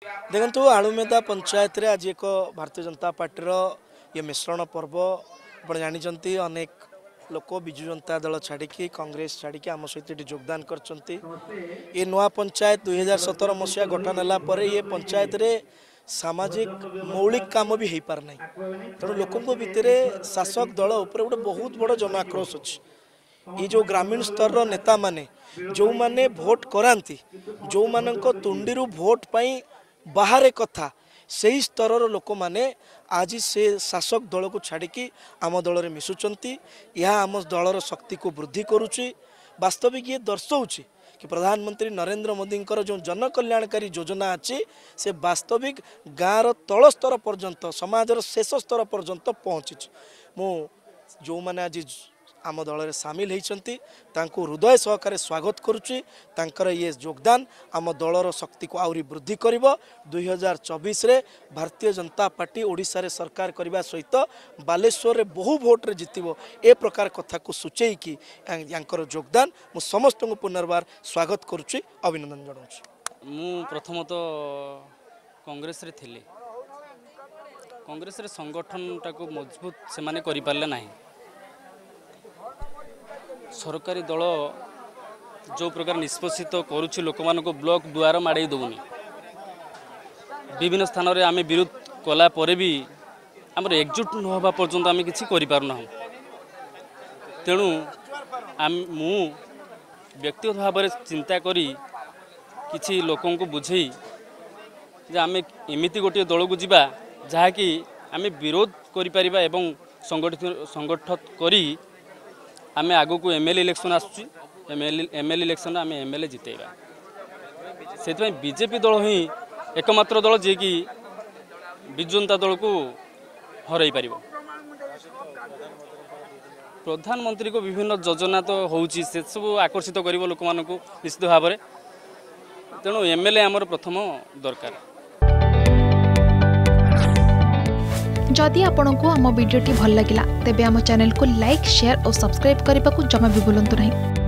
देखु आलुमेदा पंचायत रे आज एक भारतीय जनता पार्टी ये मिश्रण पर्व आप जानते अनेक लोक विजु जनता दल छाड़ी कांग्रेस छाड़ी आम सहित योगदान करछंती। ये नुआ पंचायत 2017 मसीहा गठन है ये पंचायत रे सामाजिक मौलिक काम भी हो पार ना तेणु लोकों भितर शासक दल उपर गोटे बहुत बड़ जन आक्रोश अच्छी। ये जो ग्रामीण स्तर नेता माने जो माने भोट करांती जो मानक तुंडी भोट पाई बाहर कथा से ही स्तर लोक माने आज से शासक दल को छाड़ी आम दल में मिशुंट। यह आम दलर शक्ति को वृद्धि करुच्ची। वास्तविक ये दर्शाऊँच कि प्रधानमंत्री नरेंद्र मोदी जो जन कल्याणकारी योजना अच्छी से वास्तविक गाँव तल स्तर पर्यंत समाजर शेष स्तर पर्यंत पहुँची। मु जो मैंने आज आम दल में सामिल होती हृदय सहकारे स्वागत करुच्ची। ये योगदान आम दलर शक्ति को आहरी वृद्धि कर 2024 रे भारतीय जनता पार्टी ओडिशा रे सरकार करने सहित बालेश्वर में बहु भोट्रे जितब ए प्रकार कथा को सूचई कि योगदान मु समस्त को पुनर्बार स्वागत करुच्ची अभिनंदन जनाऊँ। मु प्रथमतः कांग्रेस रे थिले कांग्रेस रे संगठन टाको मजबूत से माने करि पारले नाही। सरकारी दल जो प्रकार निष्पत्ति करुच्ची लोक मान ब्लॉक द्वार माड़े दौनी विभिन्न स्थान में आम विरोध कला पर भी आमर एकजुट नवा पर्यंत आम किसी करना। तेणु मु व्यक्तिगत भाव में चिंता करी किसी लोकों को बुझे जे आम एमती गोटे दल को जीवा जहाँकि आम विरोध करिपारिबा एवं संगठित करी आमे आगो को एमएलए इलेक्शन आसुची एमएलए इलेक्शन आमे एमएलए जितेबा से बीजेपी दल ही एकमात्र दल जे कि विजु जनता दल को हरई पारिबो। प्रधानमंत्री को विभिन्न योजना तो होउची से सब आकर्षित करिवो लोक मानकु निश्चित भाव में। तेणु एमएलए आमर प्रथम दरकार। जदि आपंक आम भिडी भल लगा तेब आम चैनल को लाइक शेयर और सब्सक्राइब करने को जमा भी भूलु नहीं।